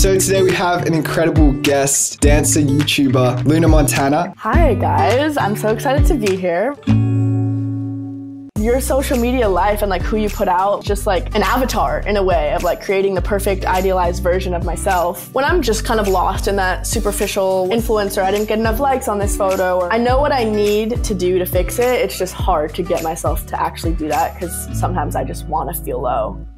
So today we have an incredible guest, dancer, YouTuber, Luna Montana. Hi guys, I'm so excited to be here. Your social media life and like who you put out, just like an avatar in a way of like creating the perfect idealized version of myself. When I'm just kind of lost in that superficial influencer, I didn't get enough likes on this photo, or I know what I need to do to fix it. It's just hard to get myself to actually do that because sometimes I just want to feel low.